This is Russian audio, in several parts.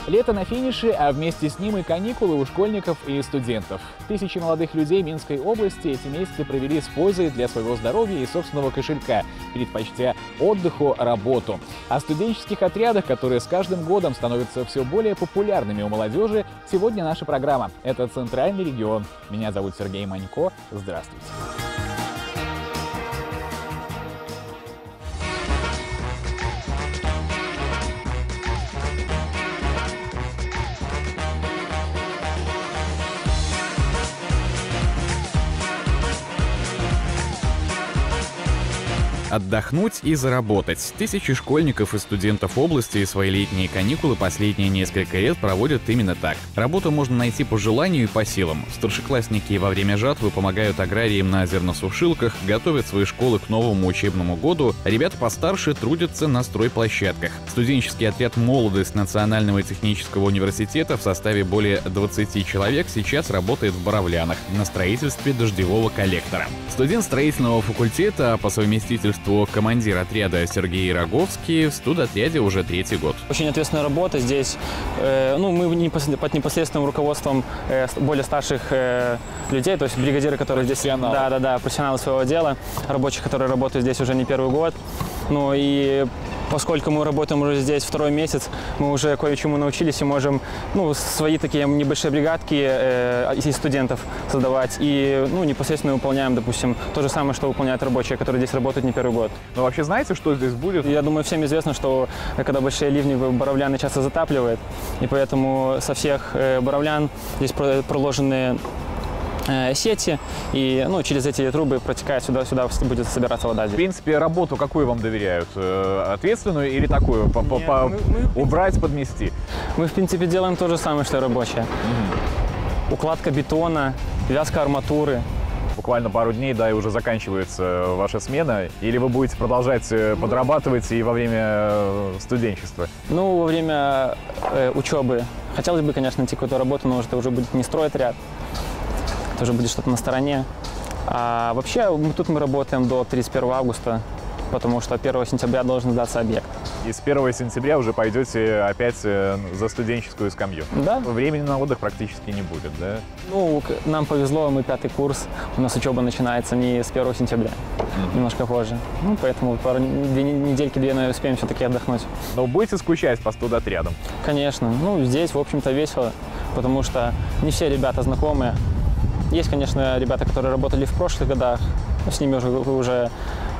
Лето на финише, а вместе с ним и каникулы у школьников и студентов. Тысячи молодых людей Минской области эти месяцы провели с пользой для своего здоровья и собственного кошелька, предпочтя отдыху работу. О студенческих отрядах, которые с каждым годом становятся все более популярными у молодежи, сегодня наша программа. Это «Центральный регион». Меня зовут Сергей Манько. Здравствуйте. Отдохнуть и заработать. Тысячи школьников и студентов области свои летние каникулы последние несколько лет проводят именно так. Работу можно найти по желанию и по силам. Старшеклассники во время жатвы помогают аграриям на зерносушилках, готовят свои школы к новому учебному году, а ребята постарше трудятся на стройплощадках. Студенческий отряд «Молодость» Национального технического университета в составе более 20 человек сейчас работает в Боровлянах на строительстве дождевого коллектора. Студент строительного факультета, по совместительству командир отряда Сергей Роговский, в студотряде уже 3-й год. Очень ответственная работа здесь. Мы под непосредственным руководством более старших людей, то есть бригадиры, которые здесь... профессионалы своего дела, рабочих, которые работают здесь уже не первый год. Ну и поскольку мы работаем уже здесь 2-й месяц, мы уже кое-чему научились и можем свои такие небольшие бригадки из студентов создавать. И непосредственно выполняем, допустим, то же самое, что выполняют рабочие, которые здесь работают не первый год. Но вообще знаете, что здесь будет? Я думаю, всем известно, что когда большие ливни, Боровляны часто затапливает. И поэтому со всех Боровлян здесь проложены сети, и через эти трубы протекает сюда будет собираться вода. В принципе, работу какую вам доверяют? Ответственную или такую? Убрать, подмести? Мы, в принципе, делаем то же самое, что и рабочие. Укладка бетона, вязка арматуры. Буквально пару дней, и уже заканчивается ваша смена. Или вы будете продолжать подрабатывать и во время студенчества? Во время учебы хотелось бы, конечно, найти какую-то работу, но это уже будет не стройотряд. Тоже будет что-то на стороне. А вообще мы работаем до 31 августа, потому что 1 сентября должен сдаться объект. И с 1 сентября уже пойдете опять за студенческую скамью? Да. Времени на отдых практически не будет, да? Нам повезло, мы 5-й курс, у нас учеба начинается не с 1 сентября, немножко позже. Поэтому 2 недельки, наверное, успеем все-таки отдохнуть. Но будете скучать по студотрядам? Конечно. Здесь, в общем-то, весело, потому что не все ребята знакомые. Есть, конечно, ребята, которые работали в прошлых годах, с ними уже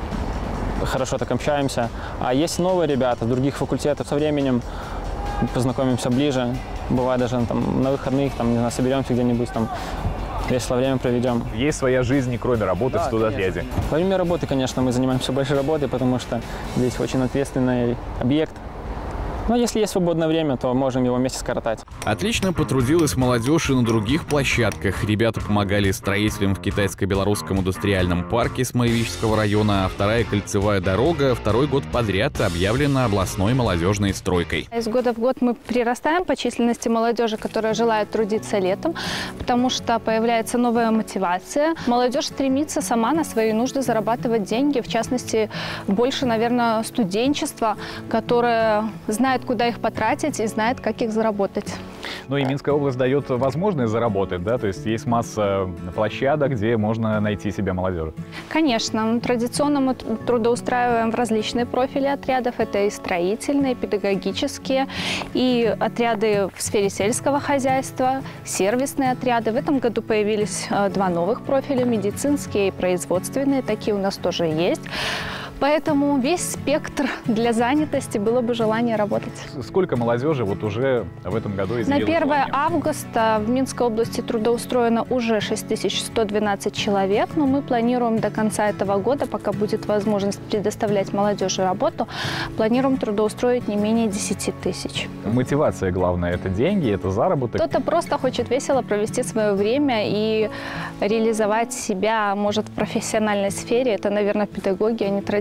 хорошо так общаемся. А есть новые ребята с других факультетов. Со временем познакомимся ближе. Бывает даже на выходных, соберемся где-нибудь, весело время проведем. Есть своя жизнь, кроме работы в студотряде? Во время работы, конечно, мы занимаемся большой работой, потому что здесь очень ответственный объект. Но если есть свободное время, то можем его вместе скоротать. Отлично потрудилась молодежь и на других площадках. Ребята помогали строителям в китайско-белорусском индустриальном парке Смоевического района, а 2-я кольцевая дорога 2-й год подряд объявлена областной молодежной стройкой. Из года в год мы прирастаем по численности молодежи, которая желает трудиться летом, потому что появляется новая мотивация. Молодежь стремится сама на свои нужды зарабатывать деньги, в частности, больше, наверное, студенчество, которое знает, куда их потратить и знает, как их заработать. И Минская область дает возможность заработать, да? То есть есть масса площадок, где можно найти себя молодежи. Конечно. Традиционно мы трудоустраиваем в различные профили отрядов. Это и строительные, и педагогические, и отряды в сфере сельского хозяйства, сервисные отряды. В этом году появились 2 новых профиля – медицинские и производственные. Такие у нас тоже есть. Поэтому весь спектр для занятости, было бы желание работать. Сколько молодежи уже в этом году изъявило На 1 желание? августа в Минской области трудоустроено уже 6112 человек, но мы планируем до конца этого года, пока будет возможность предоставлять молодежи работу, планируем трудоустроить не менее 10 тысяч. Мотивация главная – это деньги, это заработок. Кто-то просто хочет весело провести свое время и реализовать себя, может, в профессиональной сфере. Это, наверное, педагоги, они традиционно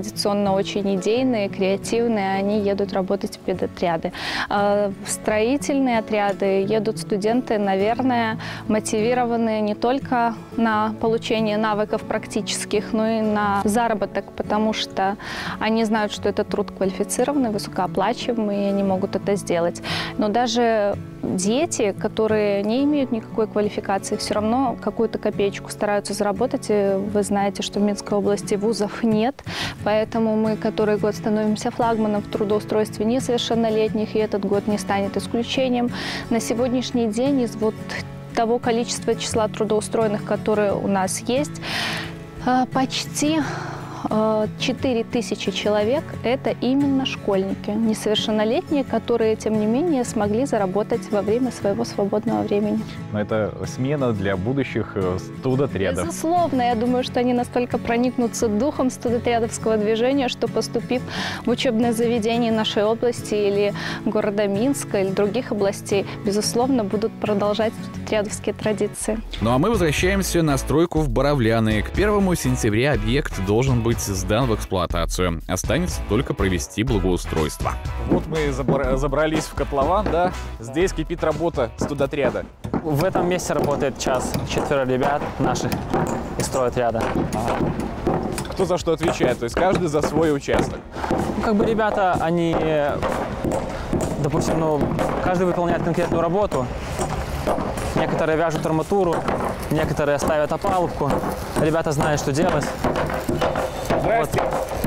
традиционно очень идейные, креативные, они едут работать в педотряды. В строительные отряды едут студенты, наверное, мотивированные не только на получение навыков практических, но и на заработок, потому что они знают, что это труд квалифицированный, высокооплачиваемый, и они могут это сделать. Но даже дети, которые не имеют никакой квалификации, все равно какую-то копеечку стараются заработать. И вы знаете, что в Минской области вузов нет, поэтому мы который год становимся флагманом в трудоустройстве несовершеннолетних, и этот год не станет исключением. На сегодняшний день из вот того количества числа трудоустроенных, которые у нас есть, почти 4000 человек – это именно школьники, несовершеннолетние, которые, тем не менее, смогли заработать во время своего свободного времени. Но это смена для будущих студотрядов. Безусловно, я думаю, что они настолько проникнутся духом студотрядовского движения, что, поступив в учебное заведение нашей области или города Минска, или других областей, безусловно, будут продолжать студотрядовские традиции. Ну а мы возвращаемся на стройку в Боровляны. К 1 сентября объект должен быть сдан в эксплуатацию. Останется только провести благоустройство. Вот мы забрались в котлован, да? Здесь кипит работа студотряда. В этом месте работает сейчас 4 ребят наших из стройотряда. Кто за что отвечает? То есть каждый за свой участок. Ну, как бы ребята, они, допустим, каждый выполняет конкретную работу. Некоторые вяжут арматуру, некоторые ставят опалубку. Ребята знают, что делать. Здрасте.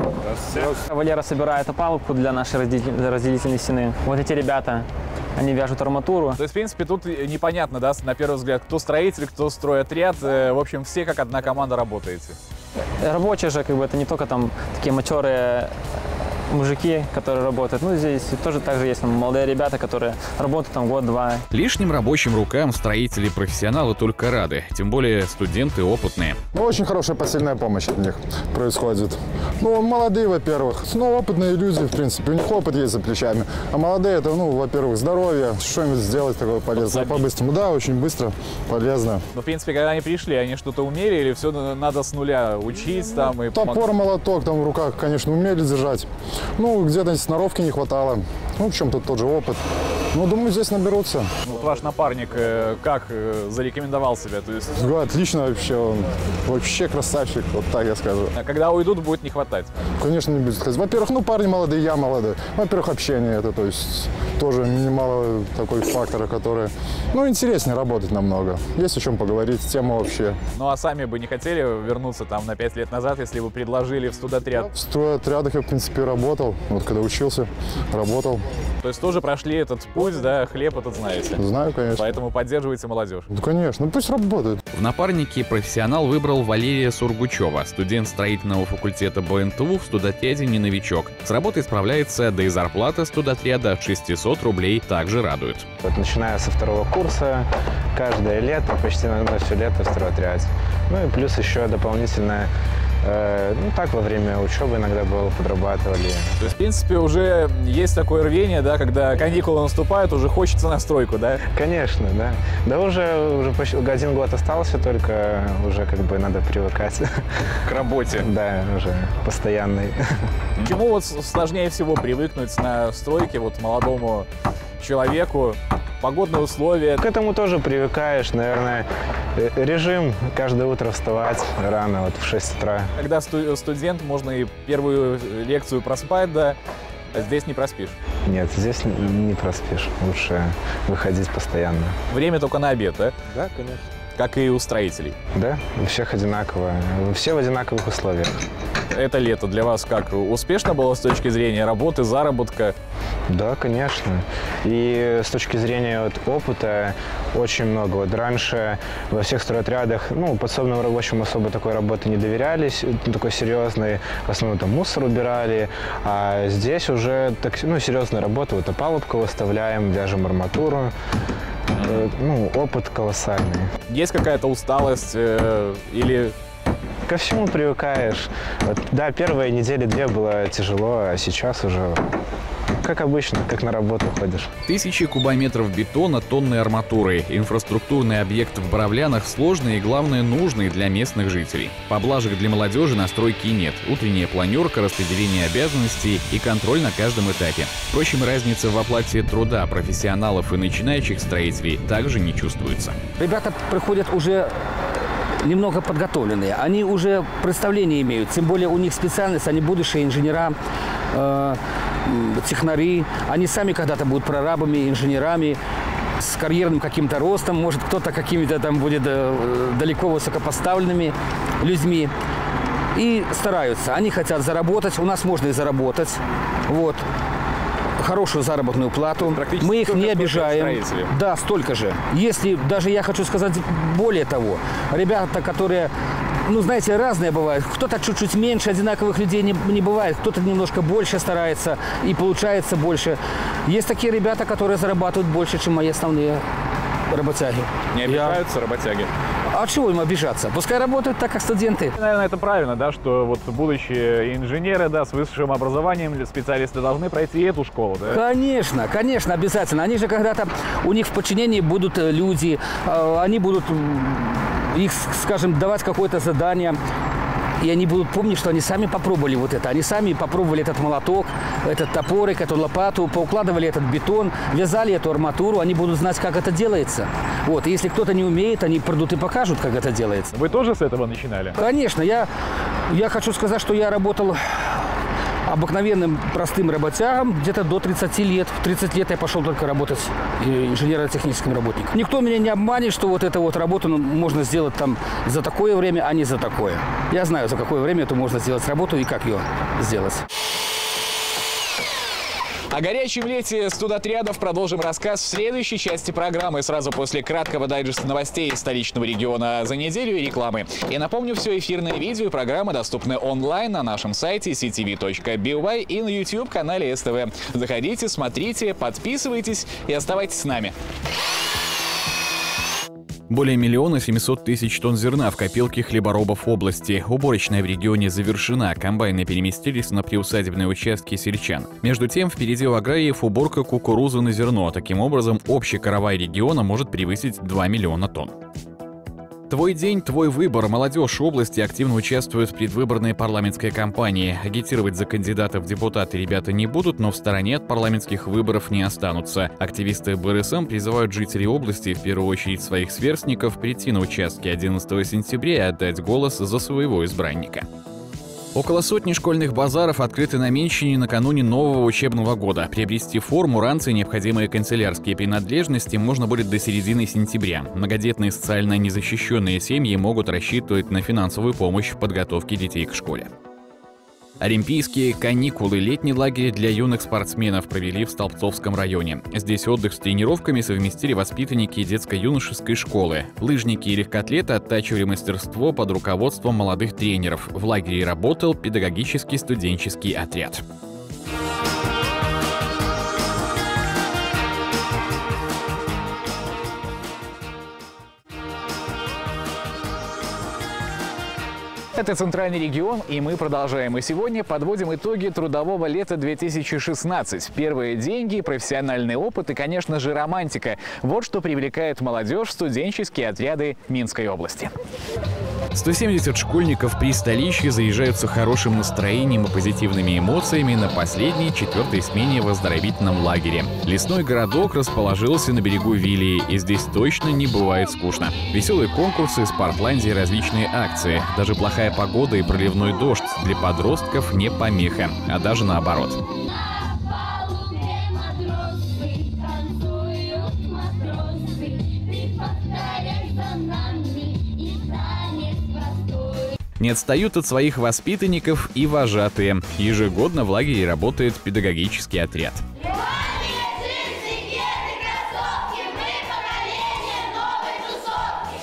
Вот. Валера собирает опалубку для нашей разделительной стены. Вот эти ребята, они вяжут арматуру. То есть, в принципе, тут непонятно, да, на первый взгляд, кто строитель, кто стройотряд. В общем, все как одна команда работаете. Рабочие же, как бы, это не только там такие матерые мужики, которые работают. Ну, здесь тоже так же есть молодые ребята, которые работают там год-два. Лишним рабочим рукам строители и профессионалы только рады. Тем более студенты опытные. Ну, очень хорошая посильная помощь от них происходит. Ну, молодые, во-первых. Ну, опытные люди, в принципе. У них опыт есть за плечами. А молодые, это, ну, во-первых, здоровье. Что-нибудь сделать такое полезное по-быстрому. Да, очень быстро, полезно. Ну, в принципе, когда они пришли, они что-то умели или все надо с нуля учить там? И топор, молоток там в руках, конечно, умели держать. Ну, где-то сноровки не хватало. Ну, в чем тут тот же опыт. Ну, думаю, здесь наберутся. Вот ваш напарник как зарекомендовал себя? То есть... Отлично вообще. Он вообще красавчик, вот так я скажу. А когда уйдут, будет не хватать? Конечно, не будет хватать. Во-первых, ну, парни молодые, я молодой. Во-первых, общение это, то есть, тоже немало такой фактора, который, ну, интереснее работать намного. Есть о чем поговорить, тема вообще. Ну, а сами бы не хотели вернуться там на 5 лет назад, если бы предложили в студотряд? В студотрядах я, в принципе, работал. Вот когда учился, работал. То есть тоже прошли этот путь, да, хлеб этот знаете? Знаю, конечно. Поэтому поддерживаете молодежь? Ну, конечно. Ну, пусть работают. В напарнике профессионал выбрал Валерия Сургучева, студент строительного факультета БНТУ, в студотряде не новичок. С работой справляется, да и зарплата студотряда от 600 рублей также радует. Вот, начиная со 2-го курса, каждое лето, почти на все лето в стройотряде. Ну и плюс еще дополнительное. Ну, так во время учебы иногда было, подрабатывали. То есть, в принципе, уже есть такое рвение, да, когда каникулы наступают, уже хочется на стройку, да? Конечно, да. Да уже почти 1 год остался, только уже как бы надо привыкать. К работе. Да, уже постоянный. Чему вот сложнее всего привыкнуть на стройке вот молодому человеку? Погодные условия. К этому тоже привыкаешь, наверное. Режим каждое утро вставать рано, вот в 6 утра. Когда студент, можно и первую лекцию проспать, да, а здесь не проспишь. Нет, здесь не проспишь. Лучше выходить постоянно. Время только на обед, да? Да, конечно. Как и у строителей. Да, у всех одинаково. Все в одинаковых условиях. Это лето для вас как, успешно было с точки зрения работы, заработка? Да, конечно. И с точки зрения вот опыта очень много. Вот раньше во всех стройотрядах, ну, подсобным рабочим особо такой работы не доверялись, такой серьезной. В основном там мусор убирали. А здесь уже так, ну, серьезная работа. Вот опалубку выставляем, вяжем арматуру. Ну, опыт колоссальный. Есть какая-то усталость или... Ко всему привыкаешь. Вот, да, первые недели 2 было тяжело, а сейчас уже как обычно, как на работу ходишь. Тысячи кубометров бетона, тонны арматуры. Инфраструктурный объект в Боровлянах сложный и, главное, нужный для местных жителей. Поблажек для молодежи на стройке нет. Утренняя планерка, распределение обязанностей и контроль на каждом этапе. Впрочем, разница в оплате труда профессионалов и начинающих строителей также не чувствуется. Ребята приходят уже немного подготовленные, они уже представление имеют, тем более у них специальность, они будущие инженера, технари, они сами когда-то будут прорабами, инженерами, с карьерным каким-то ростом, может кто-то какими-то там будет далеко высокопоставленными людьми. И стараются, они хотят заработать, у нас можно и заработать, вот. Хорошую заработную плату. Мы их не обижаем. Да, столько же. Если, даже я хочу сказать, более того, ребята, которые, ну, знаете, разные бывают. Кто-то чуть-чуть меньше, одинаковых людей не бывает. Кто-то немножко больше старается и получается больше. Есть такие ребята, которые зарабатывают больше, чем мои основные работяги. Не обижаются работяги? А чего им обижаться? Пускай работают так, как студенты. Наверное, это правильно, да, что вот будущие инженеры, да, с высшим образованием, специалисты должны пройти эту школу, да? Конечно, конечно, обязательно. Они же когда-то, у них в подчинении будут люди, они будут, их, скажем, давать какое-то задание. И они будут помнить, что они сами попробовали вот это. Они сами попробовали этот молоток, этот топорик, эту лопату, поукладывали этот бетон, вязали эту арматуру. Они будут знать, как это делается. Вот. И если кто-то не умеет, они придут и покажут, как это делается. Вы тоже с этого начинали? Конечно. Я хочу сказать, что я работал обыкновенным простым работягом где-то до 30 лет. В 30 лет я пошел только работать инженерно-техническим работником. Никто меня не обманет, что вот эту вот работу можно сделать там за такое время, а не за такое. Я знаю, за какое время это можно сделать работу и как ее сделать. О горячем лете студотрядов продолжим рассказ в следующей части программы, сразу после краткого дайджеста новостей из столичного региона за неделю и рекламы. И напомню, все эфирные видео и программы доступны онлайн на нашем сайте ctv.by и на YouTube-канале СТВ. Заходите, смотрите, подписывайтесь и оставайтесь с нами. Более 1 700 000 тонн зерна в копилке хлеборобов области. Уборочная в регионе завершена. Комбайны переместились на приусадебные участки сельчан. Между тем, впереди у аграриев уборка кукурузы на зерно. Таким образом, общий каравай региона может превысить 2 миллиона тонн. Твой день, твой выбор. Молодежь области активно участвует в предвыборной парламентской кампании. Агитировать за кандидатов в депутаты ребята не будут, но в стороне от парламентских выборов не останутся. Активисты БРСМ призывают жителей области, в первую очередь своих сверстников, прийти на участки 11 сентября и отдать голос за своего избранника. Около сотни школьных базаров открыты на Менщине накануне нового учебного года. Приобрести форму, ранцы и необходимые канцелярские принадлежности можно будет до середины сентября. Многодетные социально незащищенные семьи могут рассчитывать на финансовую помощь в подготовке детей к школе. Олимпийские каникулы. Летний лагерь для юных спортсменов провели в Столбцовском районе. Здесь отдых с тренировками совместили воспитанники детско-юношеской школы. Лыжники и легкоатлеты оттачивали мастерство под руководством молодых тренеров. В лагере работал педагогический студенческий отряд. Это Центральный регион, и мы продолжаем. И сегодня подводим итоги трудового лета 2016. Первые деньги, профессиональный опыт и, конечно же, романтика. Вот что привлекает молодежь в студенческие отряды Минской области. 170 школьников при столичье заезжают с хорошим настроением и позитивными эмоциями на последней 4-й смене в оздоровительном лагере. Лесной городок расположился на берегу Вилии, и здесь точно не бывает скучно. Веселые конкурсы, спортландии, различные акции. Даже плохая погода и проливной дождь для подростков не помеха, а даже наоборот. Не отстают от своих воспитанников и вожатые. Ежегодно в лагере работает педагогический отряд.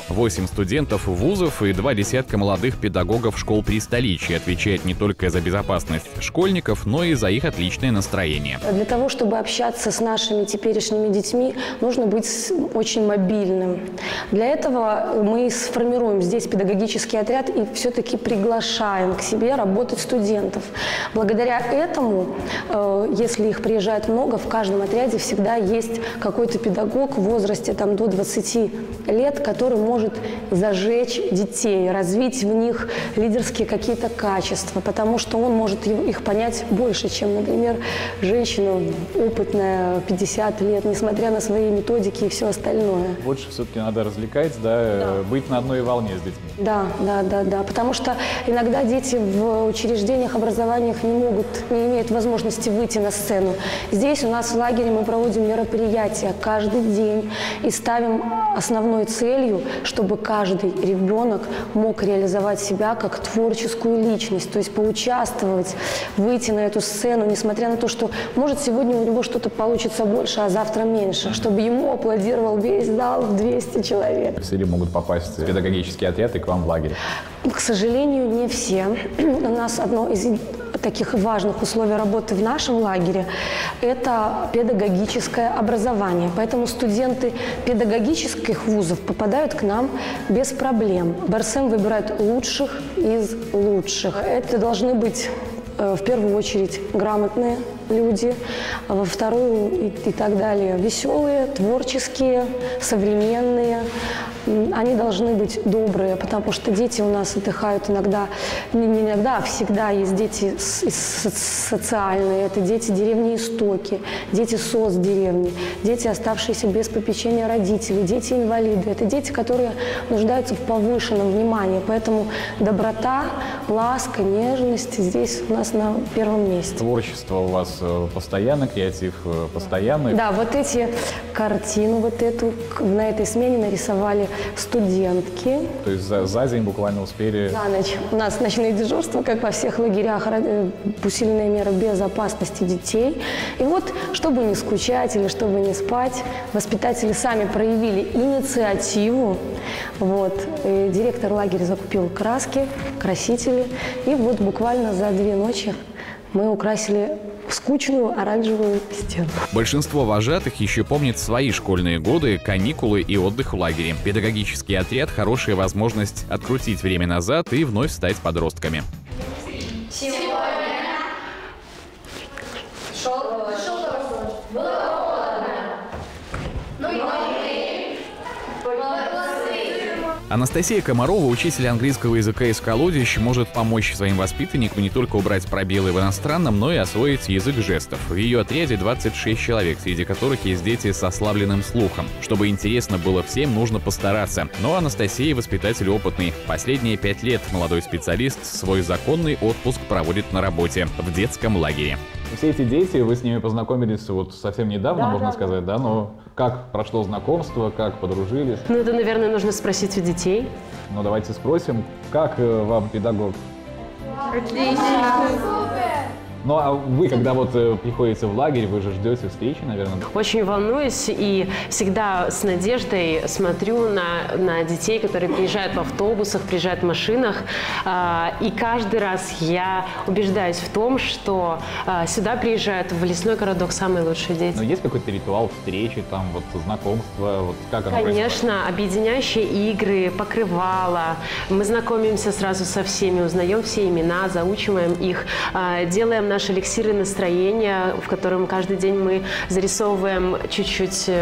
8 студентов вузов и 2 десятка молодых педагогов школ при столичье отвечают не только за безопасность школьников, но и за их отличное настроение. Для того, чтобы общаться с нашими теперешними детьми, нужно быть очень мобильным. Для этого мы сформируем здесь педагогический отряд и все-таки приглашаем к себе работать студентов. Благодаря этому, если их приезжает много, в каждом отряде всегда есть какой-то педагог в возрасте до 20 лет, который может зажечь детей, развить в них лидерские какие-то качества, потому что он может их понять больше, чем, например, женщина опытная, 50 лет, несмотря на свои методики и все остальное. Больше все-таки надо развлекать, да, быть на одной волне с детьми. Да, потому что иногда дети в учреждениях образования не имеют возможности выйти на сцену. Здесь у нас в лагере мы проводим мероприятия каждый день и ставим основной целью, чтобы каждый ребенок мог реализовать себя как творческую личность, то есть поучаствовать, выйти на эту сцену, несмотря на то, что может сегодня у него что-то получится больше, а завтра меньше, чтобы ему аплодировал весь зал в 200 человек. Все ли могут попасть в педагогический отряд и к вам в лагерь? К сожалению, не все. У нас одно из таких важных условий работы в нашем лагере – это педагогическое образование. Поэтому студенты педагогических вузов попадают к нам без проблем. БРСМ выбирает лучших из лучших. Это должны быть в первую очередь грамотные люди, во вторую и так далее веселые, творческие, современные. Они должны быть добрые, потому что дети у нас отдыхают иногда, не иногда, а всегда есть дети социальные. Это дети деревни Истоки, дети соцдеревни, дети, оставшиеся без попечения родителей, дети-инвалиды. Это дети, которые нуждаются в повышенном внимании. Поэтому доброта, ласка, нежность здесь у нас на первом месте. Творчество у вас постоянно, креатив постоянный? Да, вот эти картины, вот эту на этой смене нарисовали студентки. То есть за день буквально успели? За ночь. У нас ночные дежурства, как во всех лагерях, усиленные меры безопасности детей. И вот, чтобы не скучать или чтобы не спать, воспитатели сами проявили инициативу. Вот. И директор лагеря закупил краски, красители. И вот буквально за 2 ночи мы украсили скучную оранжевую стену. Большинство вожатых еще помнит свои школьные годы, каникулы и отдых в лагере. Педагогический отряд – хорошая возможность открутить время назад и вновь стать подростками. Анастасия Комарова, учитель английского языка из Колодищ, может помочь своим воспитанникам не только убрать пробелы в иностранном, но и освоить язык жестов. В ее отряде 26 человек, среди которых есть дети с ослабленным слухом. Чтобы интересно было всем, нужно постараться. Но Анастасия воспитатель опытный. Последние 5 лет молодой специалист свой законный отпуск проводит на работе в детском лагере. Все эти дети, вы с ними познакомились вот совсем недавно, можно сказать, да? Но как прошло знакомство, как подружились? Ну, это, наверное, нужно спросить у детей. Ну, давайте спросим, как вам педагог? Отлично. Ну, а вы, когда вот приходите в лагерь, вы же ждете встречи, наверное? Очень волнуюсь и всегда с надеждой смотрю на детей, которые приезжают в автобусах, приезжают в машинах. И каждый раз я убеждаюсь в том, что сюда приезжают в лесной городок самые лучшие дети. Но есть какой-то ритуал встречи, там, вот, знакомства, вот как оно Конечно, происходит? объединяющие игры, покрывала. Мы знакомимся сразу со всеми, узнаем все имена, заучиваем их, делаем наши эликсиры настроения, в котором каждый день мы зарисовываем чуть-чуть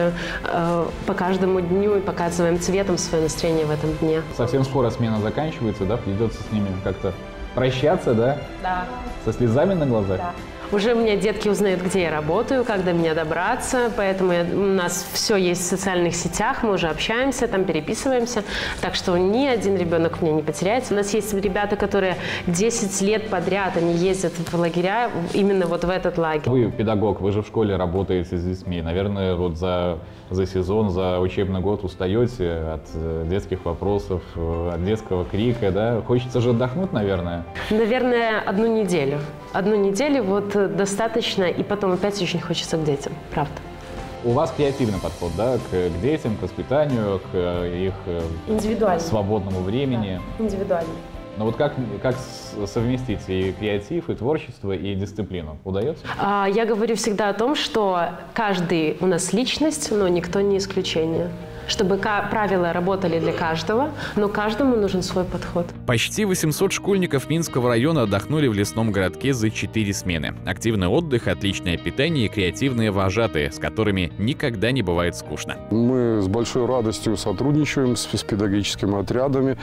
по каждому дню и показываем цветом свое настроение в этом дне. Совсем скоро смена заканчивается, да? Придется с ними как-то прощаться, да? Да. Со слезами на глазах? Да. Уже у меня детки узнают, где я работаю, как до меня добраться, поэтому у нас все есть в социальных сетях, мы уже общаемся, там переписываемся, так что ни один ребенок меня не потеряется. У нас есть ребята, которые 10 лет подряд, они ездят в лагеря, именно вот в этот лагерь. Вы педагог, вы же в школе работаете с детьми, наверное, вот за сезон, за учебный год устаете от детских вопросов, от детского крика, да? Хочется же отдохнуть, наверное? Наверное, 1 неделю. 1 неделю вот достаточно, и потом опять очень хочется к детям, правда. у вас креативный подход, да, к детям, к воспитанию, к их свободному времени. Да, индивидуально. Но вот как совместить и креатив, и творчество, и дисциплину? Удается? Я говорю всегда о том, что каждый у нас личность, но никто не исключение. Чтобы правила работали для каждого, но каждому нужен свой подход. Почти 800 школьников Минского района отдохнули в лесном городке за 4 смены. Активный отдых, отличное питание и креативные вожатые, с которыми никогда не бывает скучно. Мы с большой радостью сотрудничаем с педагогическими отрядами.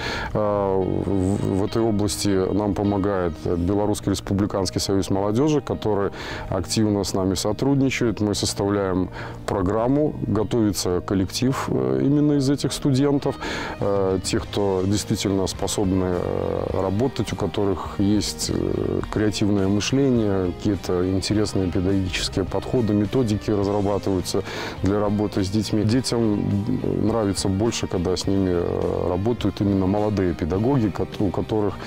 В этой области нам помогает Белорусский республиканский союз молодежи, который активно с нами сотрудничает. Мы составляем программу, готовится коллектив именно из этих студентов, тех, кто действительно способны работать, у которых есть креативное мышление, какие-то интересные педагогические подходы, методики разрабатываются для работы с детьми. Детям нравится больше, когда с ними работают именно молодые педагоги, у которых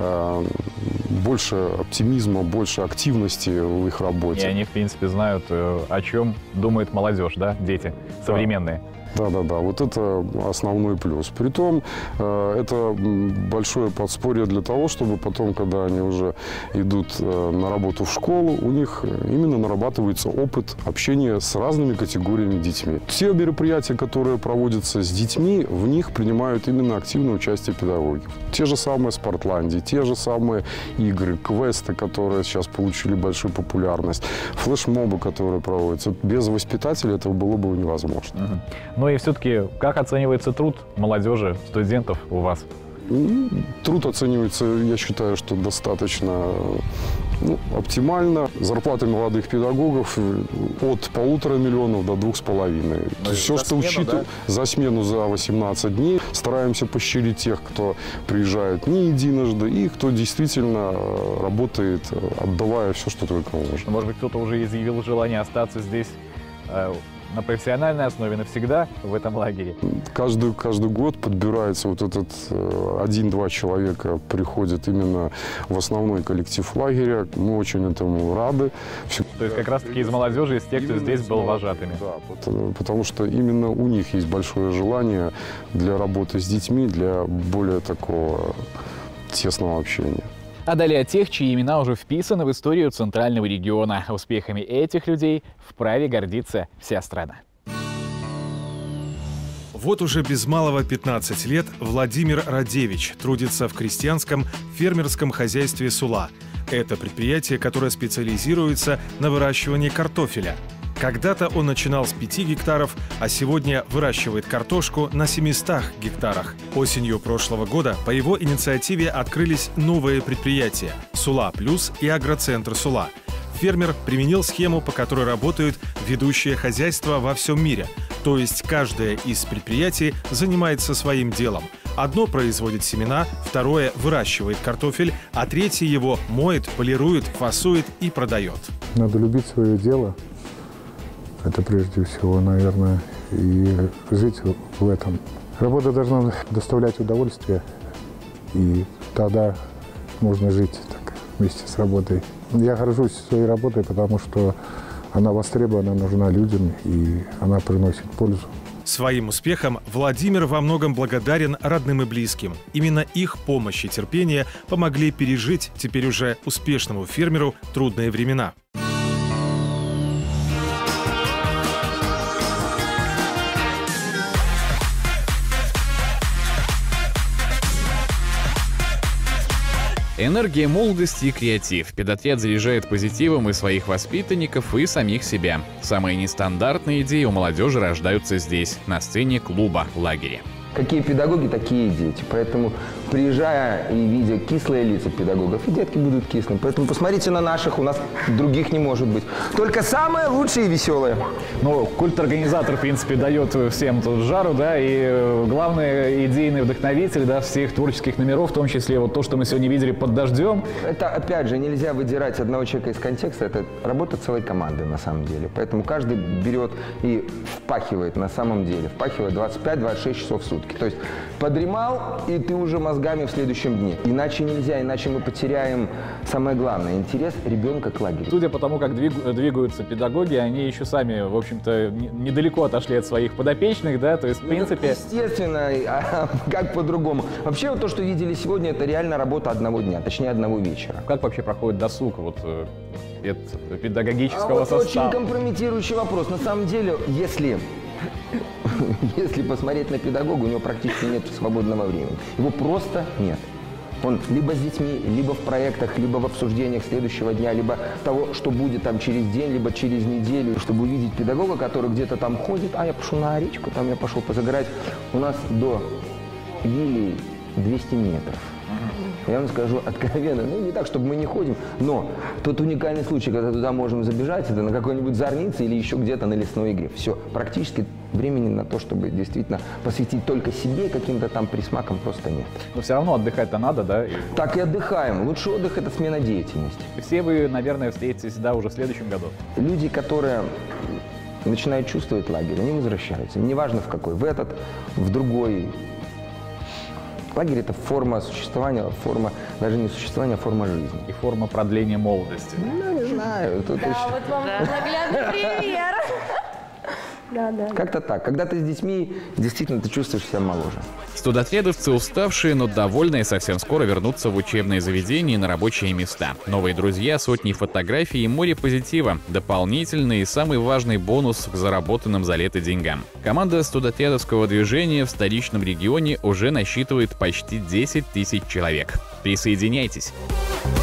больше оптимизма, больше активности в их работе. И они, в принципе, знают, о чем думает молодежь, да, дети современные. Да, вот это основной плюс. Притом, это большое подспорье для того, чтобы потом, когда они уже идут на работу в школу, у них именно нарабатывается опыт общения с разными категориями детьми. Все мероприятия, которые проводятся с детьми, в них принимают именно активное участие педагогов. Те же самые спортландии, те же самые игры, квесты, которые сейчас получили большую популярность, флешмобы, которые проводятся. Без воспитателей этого было бы невозможно. Ну и все-таки, как оценивается труд молодежи, студентов у вас? Труд оценивается, я считаю, что достаточно оптимально. Зарплаты молодых педагогов от 1,5 миллиона до 2,5. То есть все, что учитываем, да? За смену за 18 дней. Стараемся поощрить тех, кто приезжает не единожды, и кто действительно работает, отдавая все, что только можно. Может быть, кто-то уже изъявил желание остаться здесь на профессиональной основе навсегда в этом лагере? Каждый год подбирается вот этот 1-2 человека приходят именно в основной коллектив лагеря. Мы очень этому рады. То есть как раз-таки из молодежи, из тех, кто здесь был вожатыми? Да, потому что именно у них есть большое желание для работы с детьми, для более такого тесного общения. А далее о тех, чьи имена уже вписаны в историю Центрального региона. Успехами этих людей вправе гордиться вся страна. Вот уже без малого 15 лет Владимир Радевич трудится в крестьянском фермерском хозяйстве «Сула». Это предприятие, которое специализируется на выращивании картофеля. Когда-то он начинал с 5 гектаров, а сегодня выращивает картошку на 700 гектарах. Осенью прошлого года по его инициативе открылись новые предприятия – «Сула Плюс» и «Агроцентр Сула». Фермер применил схему, по которой работают ведущие хозяйства во всем мире. То есть каждое из предприятий занимается своим делом. Одно производит семена, второе выращивает картофель, а третье его моет, полирует, фасует и продает. Надо любить свое дело. Это прежде всего, наверное, и жить в этом. Работа должна доставлять удовольствие, и тогда можно жить так вместе с работой. Я горжусь своей работой, потому что она востребована, нужна людям, и она приносит пользу. Своим успехом Владимир во многом благодарен родным и близким. Именно их помощь и терпение помогли пережить теперь уже успешному фермеру трудные времена. Энергия молодости и креатив. Педотряд заряжает позитивом и своих воспитанников, и самих себя. Самые нестандартные идеи у молодежи рождаются здесь, на сцене клуба «Лагеря». Какие педагоги, такие и дети. Поэтому, приезжая и видя кислые лица педагогов, и детки будут кислыми. Поэтому посмотрите на наших, у нас других не может быть. Только самые лучшие и веселые. Ну, культ-организатор, в принципе, дает всем тут жару, да, и главный идейный вдохновитель, да, всех творческих номеров, в том числе вот то, что мы сегодня видели «Под дождем». Это, опять же, нельзя выдирать одного человека из контекста, это работа целой команды на самом деле. Поэтому каждый берет и впахивает на самом деле, впахивает 25-26 часов в сутки. То есть подремал, и ты уже мозгами мозгами в следующем дне. Иначе нельзя, иначе мы потеряем самое главное – интерес ребенка к лагерю. Судя по тому, как двигаются педагоги, они еще сами, в общем-то, недалеко отошли от своих подопечных, да, то есть, в принципе… Естественно, а как по-другому? Вообще, вот то, что видели сегодня, это реально работа одного дня, точнее, одного вечера. Как вообще проходит досуг вот, педагогического состава? Очень компрометирующий вопрос. На самом деле, если посмотреть на педагога, у него практически нет свободного времени. Его просто нет. Он либо с детьми, либо в проектах, либо в обсуждениях следующего дня, либо того, что будет там через день, либо через неделю. Чтобы увидеть педагога, который где-то там ходит, я пошел на речку, там я пошел позагорать. У нас до Вилли 200 метров. Я вам скажу откровенно, не так, чтобы мы не ходим, но тот уникальный случай, когда туда можем забежать, это на какой-нибудь зорнице или еще где-то на лесной игре. Все, практически времени на то, чтобы действительно посвятить только себе, каким-то там присмакам, просто нет. Но все равно отдыхать-то надо, да? Так и отдыхаем. Лучший отдых – это смена деятельности. Все вы, наверное, встретитесь, да, уже в следующем году. Люди, которые начинают чувствовать лагерь, они возвращаются. Неважно в какой, в этот, в другой. Лагерь – это форма существования, форма даже не существования, а форма жизни. И форма продления молодости. Не знаю. Да, вот вам наглядный пример. Как-то так. Когда ты с детьми, действительно, ты чувствуешь себя моложе. Студотрядовцы уставшие, но довольные совсем скоро вернутся в учебные заведения и на рабочие места. Новые друзья, сотни фотографий и море позитива. Дополнительный и самый важный бонус к заработанным за лето деньгам. Команда студотрядовского движения в столичном регионе уже насчитывает почти 10 тысяч человек. Присоединяйтесь!